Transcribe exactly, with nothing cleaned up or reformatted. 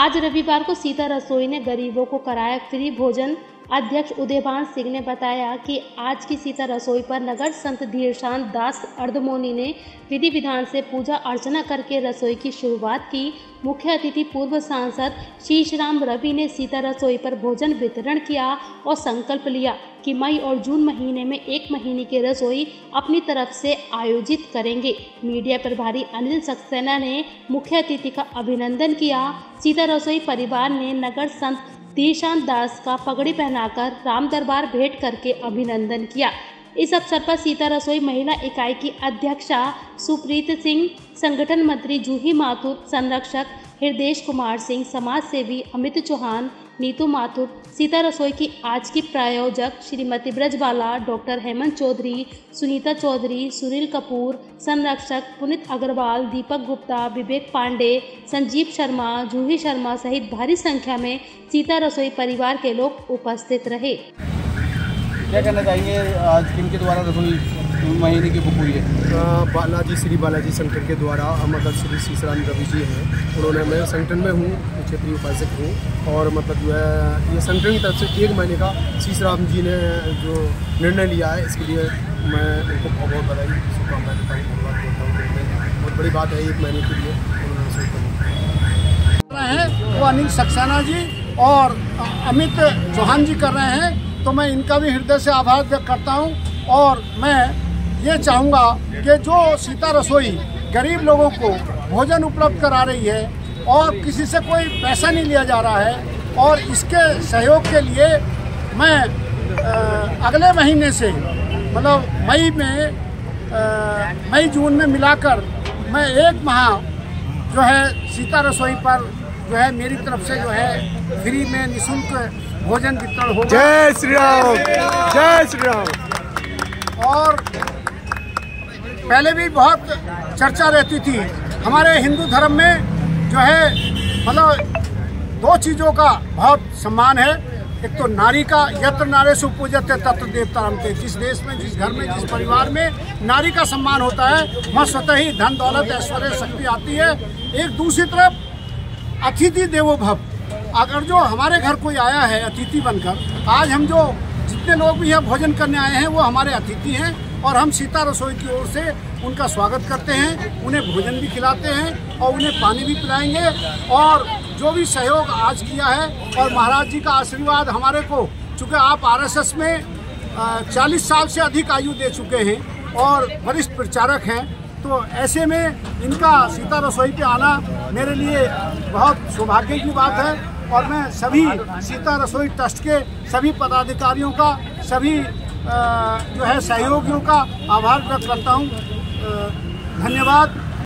आज रविवार को सीता रसोई ने गरीबों को कराया फ्री भोजन। अध्यक्ष उदयभान सिंह ने बताया कि आज की सीता रसोई पर नगर संत धीरशान दास अर्धमोनी ने विधि विधान से पूजा अर्चना करके रसोई की शुरुआत की। मुख्य अतिथि पूर्व सांसद शीशराम रवि ने सीता रसोई पर भोजन वितरण किया और संकल्प लिया कि मई और जून महीने में एक महीने की रसोई अपनी तरफ से आयोजित करेंगे। मीडिया प्रभारी अनिल सक्सेना ने मुख्य अतिथि का अभिनंदन किया। सीता रसोई परिवार ने नगर संत धीरशान दास का पगड़ी पहनाकर राम दरबार भेंट करके अभिनंदन किया। इस अवसर पर सीता रसोई महिला इकाई की अध्यक्षा सुप्रीत सिंह, संगठन मंत्री जूही माथुर, संरक्षक हृदय कुमार सिंह, समाज सेवी अमित चौहान, नीतू माथुर, सीता रसोई की आज की प्रायोजक श्रीमती ब्रजबाला, डॉक्टर हेमंत चौधरी, सुनीता चौधरी, सुनील कपूर, संरक्षक पुनीत अग्रवाल, दीपक गुप्ता, विवेक पांडे, संजीव शर्मा, जूही शर्मा सहित भारी संख्या में सीता रसोई परिवार के लोग उपस्थित रहे। क्या कहना चाहिए, आज किनके द्वारा रसोई महीने की बुक हुई है? बालाजी श्री बालाजी संगठन के द्वारा मतलब श्री शीशराम रवि जी हैं, उन्होंने, मैं संगठन में हूँ, क्षेत्रीय उपाध्यक्ष हूँ और मतलब जो है ये संगठन की तरफ से एक महीने का शीशराम जी ने जो निर्णय लिया है, इसके लिए मैं उनको बहुत बहुत बधाई शुभकामनाएं देता हूँ, धन्यवाद देता हूँ। बहुत बड़ी बात है, एक महीने के लिए उन्होंने रसोई कर रहे हैं वो अनिल सक्सेना जी और अमित चौहान जी कर रहे हैं, तो मैं इनका भी हृदय से आभार व्यक्त करता हूँ। और मैं ये चाहूँगा कि जो सीता रसोई गरीब लोगों को भोजन उपलब्ध करा रही है और किसी से कोई पैसा नहीं लिया जा रहा है, और इसके सहयोग के लिए मैं आ, अगले महीने से मतलब मई में आ, मई जून में मिलाकर मैं एक माह जो है सीता रसोई पर जो है मेरी तरफ से जो है फ्री में निःशुल्क भोजन वितरण होगा। जय श्री राम, जय श्री राम। और पहले भी बहुत चर्चा रहती थी हमारे हिंदू धर्म में जो है, मतलब दो चीज़ों का बहुत सम्मान है। एक तो नारी का, यत्र नारेषु पूज्यते तत्र देवता रमते। जिस देश में, जिस घर में, जिस परिवार में नारी का सम्मान होता है, वहाँ स्वतः ही धन दौलत ऐश्वर्य शक्ति आती है। एक दूसरी तरफ अतिथि देवो भव, अगर जो हमारे घर कोई आया है अतिथि बनकर, आज हम जो जितने लोग भी यहाँ भोजन करने आए हैं वो हमारे अतिथि हैं और हम सीता रसोई की ओर से उनका स्वागत करते हैं, उन्हें भोजन भी खिलाते हैं और उन्हें पानी भी पिलाएंगे। और जो भी सहयोग आज किया है और महाराज जी का आशीर्वाद हमारे को, चूँकि आप आर एस एस में चालीस साल से अधिक आयु दे चुके हैं और वरिष्ठ प्रचारक हैं, तो ऐसे में इनका सीता रसोई पे आना मेरे लिए बहुत सौभाग्य की बात है। और मैं सभी सीता रसोई ट्रस्ट के सभी पदाधिकारियों का, सभी जो है सहयोगियों का आभार व्यक्त करता हूँ। धन्यवाद।